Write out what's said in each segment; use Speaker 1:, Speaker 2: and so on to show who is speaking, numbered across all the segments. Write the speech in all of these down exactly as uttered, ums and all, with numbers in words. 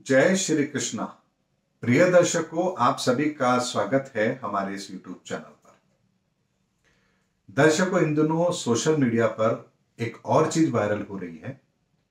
Speaker 1: जय श्री कृष्णा। प्रिय दर्शकों, आप सभी का स्वागत है हमारे इस यूट्यूब चैनल पर। दर्शकों, इन दिनों सोशल मीडिया पर एक और चीज वायरल हो रही है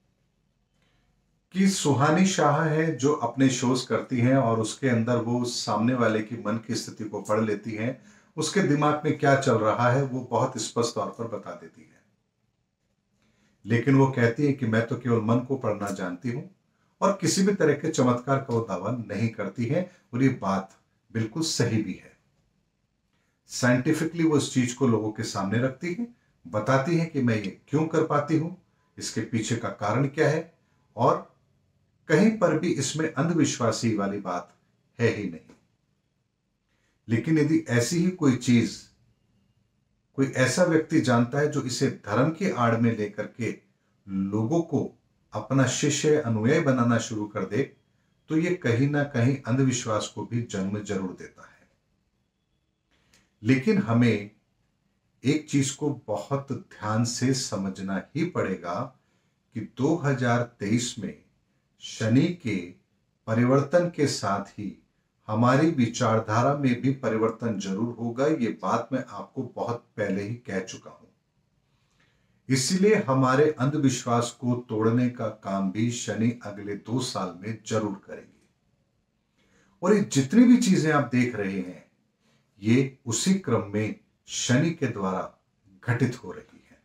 Speaker 1: कि सुहानी शाह है जो अपने शोज करती हैं और उसके अंदर वो सामने वाले की मन की स्थिति को पढ़ लेती हैं। उसके दिमाग में क्या चल रहा है वो बहुत स्पष्ट तौर पर बता देती है। लेकिन वो कहती है कि मैं तो केवल मन को पढ़ना जानती हूं और किसी भी तरह के चमत्कार का वो दावा नहीं करती है। और ये बात बिल्कुल सही भी है। साइंटिफिकली वो इस चीज को लोगों के सामने रखती है, बताती है कि मैं ये क्यों कर पाती हूं, इसके पीछे का कारण क्या है, और कहीं पर भी इसमें अंधविश्वासी वाली बात है ही नहीं। लेकिन यदि ऐसी ही कोई चीज कोई ऐसा व्यक्ति जानता है जो इसे धर्म की आड़ में लेकर के लोगों को अपना शिष्य अनुयायी बनाना शुरू कर दे, तो ये कहीं ना कहीं अंधविश्वास को भी जन्म जरूर देता है। लेकिन हमें एक चीज को बहुत ध्यान से समझना ही पड़ेगा कि दो हज़ार तेईस में शनि के परिवर्तन के साथ ही हमारी विचारधारा में भी परिवर्तन जरूर होगा। ये बात मैं आपको बहुत पहले ही कह चुका हूं। इसलिए हमारे अंधविश्वास को तोड़ने का काम भी शनि अगले दो साल में जरूर करेंगे। और ये जितनी भी चीजें आप देख रहे हैं, ये उसी क्रम में शनि के द्वारा घटित हो रही है।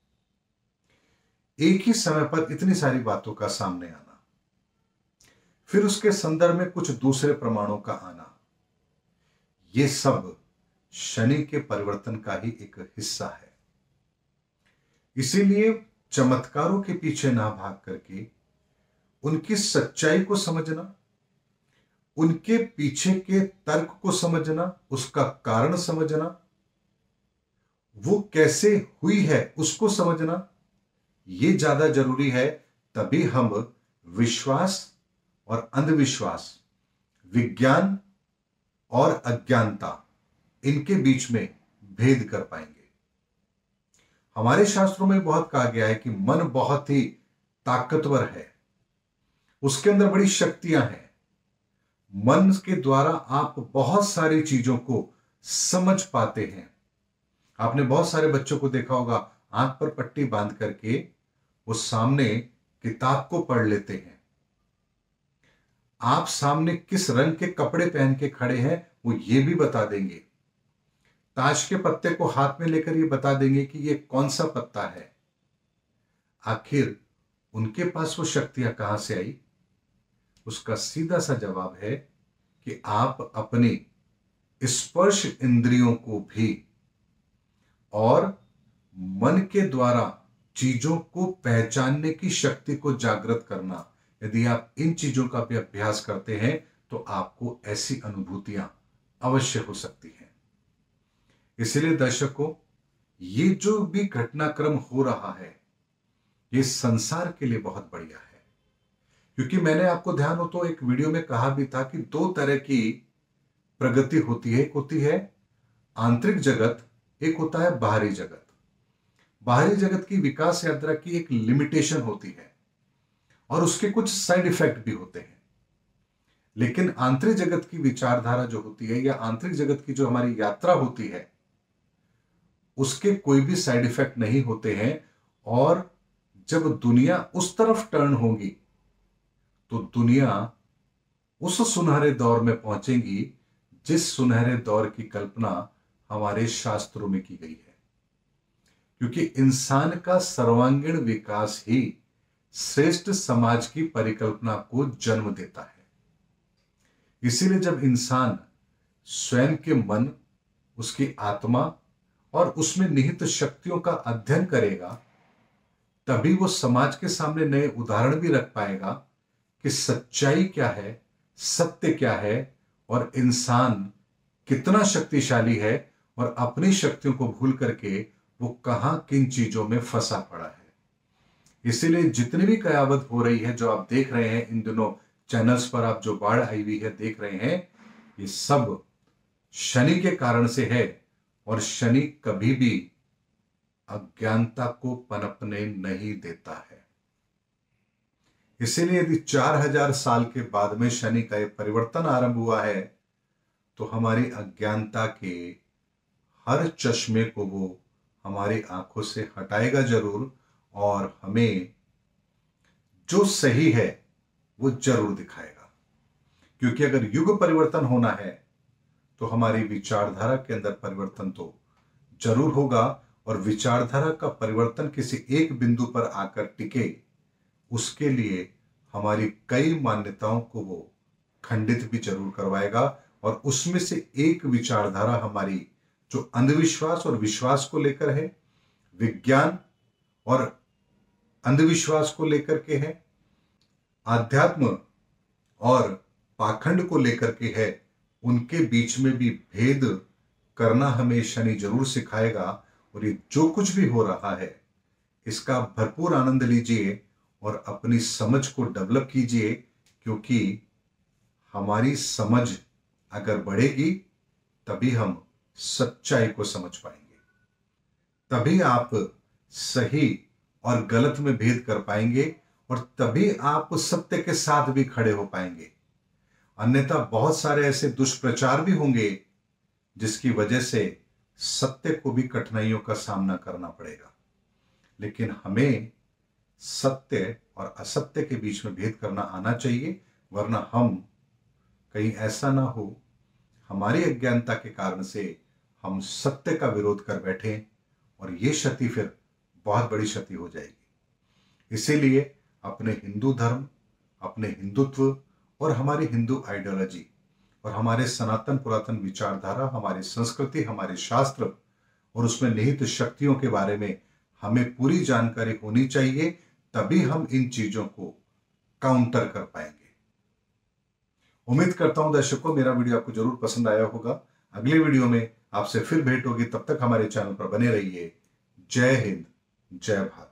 Speaker 1: एक ही समय पर इतनी सारी बातों का सामने आना, फिर उसके संदर्भ में कुछ दूसरे प्रमाणों का आना, ये सब शनि के परिवर्तन का ही एक हिस्सा है। इसीलिए चमत्कारों के पीछे ना भाग करके उनकी सच्चाई को समझना, उनके पीछे के तर्क को समझना, उसका कारण समझना, वो कैसे हुई है उसको समझना, ये ज्यादा जरूरी है। तभी हम विश्वास और अंधविश्वास, विज्ञान और अज्ञानता, इनके बीच में भेद कर पाएंगे। हमारे शास्त्रों में बहुत कहा गया है कि मन बहुत ही ताकतवर है, उसके अंदर बड़ी शक्तियां हैं। मन के द्वारा आप बहुत सारी चीजों को समझ पाते हैं। आपने बहुत सारे बच्चों को देखा होगा, आंख पर पट्टी बांध करके वो सामने किताब को पढ़ लेते हैं। आप सामने किस रंग के कपड़े पहन के खड़े हैं वो ये भी बता देंगे। ताश के पत्ते को हाथ में लेकर ये बता देंगे कि ये कौन सा पत्ता है। आखिर उनके पास वो शक्तियां कहां से आई? उसका सीधा सा जवाब है कि आप अपनी स्पर्श इंद्रियों को भी और मन के द्वारा चीजों को पहचानने की शक्ति को जागृत करना, यदि आप इन चीजों का भी अभ्यास करते हैं तो आपको ऐसी अनुभूतियां अवश्य हो सकती हैं। इसलिए दर्शकों, ये जो भी घटनाक्रम हो रहा है ये संसार के लिए बहुत बढ़िया है। क्योंकि मैंने आपको ध्यान हो तो एक वीडियो में कहा भी था कि दो तरह की प्रगति होती है। एक होती है आंतरिक जगत, एक होता है बाहरी जगत। बाहरी जगत की विकास यात्रा की एक लिमिटेशन होती है और उसके कुछ साइड इफेक्ट भी होते हैं। लेकिन आंतरिक जगत की विचारधारा जो होती है या आंतरिक जगत की जो हमारी यात्रा होती है, उसके कोई भी साइड इफेक्ट नहीं होते हैं। और जब दुनिया उस तरफ टर्न होगी तो दुनिया उस सुनहरे दौर में पहुंचेगी जिस सुनहरे दौर की कल्पना हमारे शास्त्रों में की गई है। क्योंकि इंसान का सर्वांगीण विकास ही श्रेष्ठ समाज की परिकल्पना को जन्म देता है। इसीलिए जब इंसान स्वयं के मन, उसकी आत्मा और उसमें निहित शक्तियों का अध्ययन करेगा, तभी वो समाज के सामने नए उदाहरण भी रख पाएगा कि सच्चाई क्या है, सत्य क्या है और इंसान कितना शक्तिशाली है और अपनी शक्तियों को भूल करके वो कहां किन चीजों में फंसा पड़ा है। इसीलिए जितनी भी कयावत हो रही है, जो आप देख रहे हैं इन दिनों चैनल्स पर, आप जो बाढ़ आई हुई है देख रहे हैं, ये सब शनि के कारण से है। और शनि कभी भी अज्ञानता को पनपने नहीं देता है। इसीलिए यदि चार हजार साल के बाद में शनि का यह परिवर्तन आरंभ हुआ है तो हमारी अज्ञानता के हर चश्मे को वो हमारी आंखों से हटाएगा जरूर, और हमें जो सही है वो जरूर दिखाएगा। क्योंकि अगर युग परिवर्तन होना है तो हमारी विचारधारा के अंदर परिवर्तन तो जरूर होगा, और विचारधारा का परिवर्तन किसी एक बिंदु पर आकर टिके उसके लिए हमारी कई मान्यताओं को वो खंडित भी जरूर करवाएगा। और उसमें से एक विचारधारा हमारी जो अंधविश्वास और विश्वास को लेकर है, विज्ञान और अंधविश्वास को लेकर के है, आध्यात्म और पाखंड को लेकर के है, उनके बीच में भी भेद करना हमें शनि जरूर सिखाएगा। और ये जो कुछ भी हो रहा है इसका भरपूर आनंद लीजिए और अपनी समझ को डेवलप कीजिए, क्योंकि हमारी समझ अगर बढ़ेगी तभी हम सच्चाई को समझ पाएंगे, तभी आप सही और गलत में भेद कर पाएंगे, और तभी आप सत्य के साथ भी खड़े हो पाएंगे। अन्यथा बहुत सारे ऐसे दुष्प्रचार भी होंगे जिसकी वजह से सत्य को भी कठिनाइयों का सामना करना पड़ेगा। लेकिन हमें सत्य और असत्य के बीच में भेद करना आना चाहिए, वरना हम कहीं ऐसा ना हो हमारी अज्ञानता के कारण से हम सत्य का विरोध कर बैठे और ये क्षति फिर बहुत बड़ी क्षति हो जाएगी। इसीलिए अपने हिंदू धर्म, अपने हिंदुत्व और हमारी हिंदू आइडियोलॉजी और हमारे सनातन पुरातन विचारधारा, हमारी संस्कृति, हमारे शास्त्र और उसमें निहित शक्तियों के बारे में हमें पूरी जानकारी होनी चाहिए, तभी हम इन चीजों को काउंटर कर पाएंगे। उम्मीद करता हूं दर्शकों मेरा वीडियो आपको जरूर पसंद आया होगा। अगले वीडियो में आपसे फिर भेंट होगी, तब तक हमारे चैनल पर बने रहिए। जय हिंद, जय भारत।